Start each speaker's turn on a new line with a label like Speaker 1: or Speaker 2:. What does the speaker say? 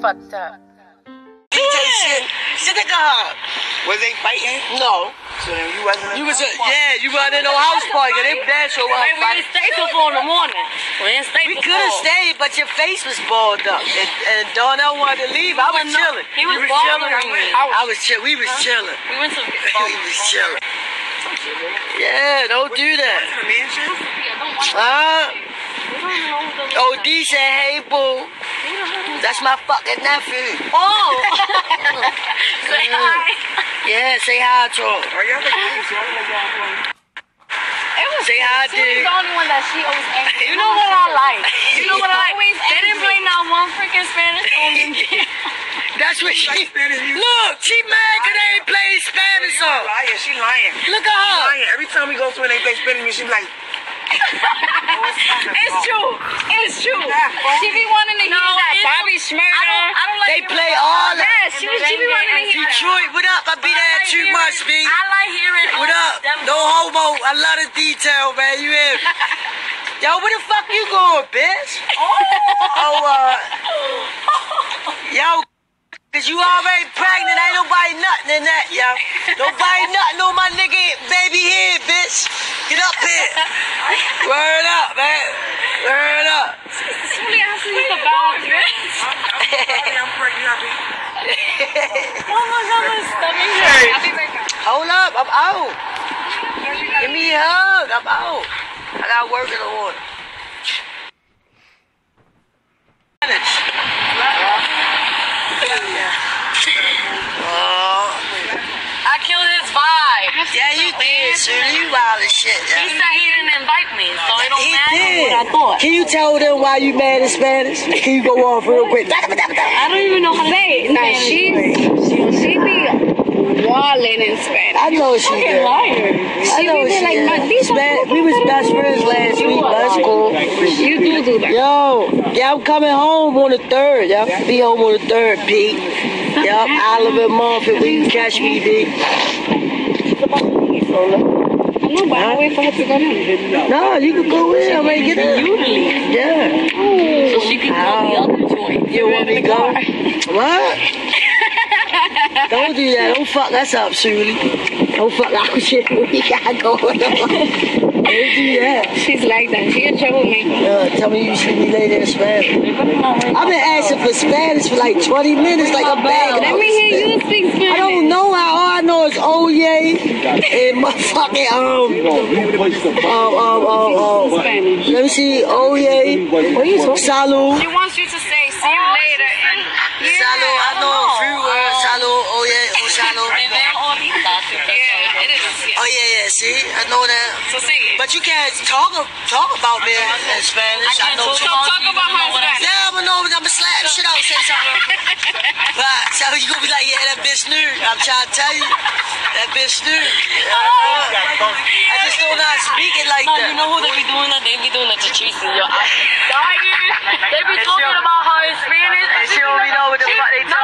Speaker 1: fucked up.
Speaker 2: Shit. Sit at her.
Speaker 3: Was they fighting?
Speaker 2: No.
Speaker 3: So then you wasn't.
Speaker 2: You wasn't in no house party. They danced over her
Speaker 1: We didn't stay till 4 in the morning.
Speaker 2: We could have stayed, but your face was balled up. And Darnell wanted to leave. I was chilling.
Speaker 1: He was chilling.
Speaker 2: I was chilling. We was chilling.
Speaker 1: We went to
Speaker 2: We was chilling. Yeah, don't do that. OD said, hey, boo. That's my fucking nephew.
Speaker 1: Oh! Say hi.
Speaker 2: Yeah, say hi to him. Say hi, dude.
Speaker 1: She's the only one that she always angry. You know what I like? You know what I like? They didn't play not one freaking Spanish song.
Speaker 2: That's what she... Look, she mad because they ain't playing Spanish song.
Speaker 3: She lying.
Speaker 2: Look at her.
Speaker 3: She lying. Every time we go to and they play Spanish music, she be like...
Speaker 1: It's true. It's true. She be wanting to hear that Bobby Shmurda. I don't like
Speaker 2: they play all that.
Speaker 1: Yeah, she be wanting to hear
Speaker 2: Detroit, what up? I be there too much, B.
Speaker 1: I like hearing
Speaker 2: What up? No homo. I love the detail, man. You hear me? Yo, where the fuck you going, bitch? Yo, cause you already pregnant. Ain't nobody nothing in that, yo. Nobody nothing on my nigga baby head, bitch. Get up here. Word up, man. Word up.
Speaker 1: She's about it.
Speaker 3: I'm pregnant.
Speaker 1: Oh my God, my stomach hurts. I'll be right back.
Speaker 2: Hold up, I'm out. Give me a hug. I'm out. I got work in the morning.
Speaker 1: I killed his vibe.
Speaker 2: Yeah, you did, sir. You wild as shit, yeah.
Speaker 1: He said he didn't invite me, so it don't matter what I thought.
Speaker 2: Can you tell them why you mad in Spanish? Can you go off real quick?
Speaker 1: I don't even know how to say it. Nah, she be wildin' in Spanish.
Speaker 2: I know she did.
Speaker 1: Liar.
Speaker 2: I know she did. We was best friends last week. That's cool.
Speaker 1: You do that.
Speaker 2: Yo, yeah, I'm coming home on the 3rd. Y'all be home on the 3rd, Pete. Yup, Oliver Mumford, where you catch me, B.
Speaker 1: No, but I'll wait for her to go down.
Speaker 2: No, you can go in. I'm ready to get in. Yeah.
Speaker 1: So she can call the other joint.
Speaker 2: You want me to go? What? Don't do that. Don't fuck us up, Shirley. Don't fuck our shit. We gotta go. Don't do that.
Speaker 1: She's like that. She a troublemaker.
Speaker 2: Tell me you see me later in Spanish. I've been asking for Spanish for like 20 minutes, like I'm begging.
Speaker 1: Let me hear you speak Spanish.
Speaker 2: I don't know how. All I know is oye and motherfucking Let me see. Oye. Salud.
Speaker 1: She wants you to say see you later and
Speaker 2: Salud. I know a few words. Salud. Oye. Oh, salud.
Speaker 1: Yeah, it is.
Speaker 2: Oh yeah. See, I know that.
Speaker 1: So say it.
Speaker 2: But you can't talk about me in Spanish. I know.
Speaker 1: So talk about her in Spanish.
Speaker 2: Yeah, I'ma slap the shit out and say something. But so you gonna be like, yeah, that bitch Snoop. I'm trying to tell you, that bitch Snoop. I just don't know how to speak it like that.
Speaker 1: You know who they be doing that? They be doing that to Tracy. Yo, I'm dying. They be talking about her in Spanish.
Speaker 2: And she don't even know what the fuck they talking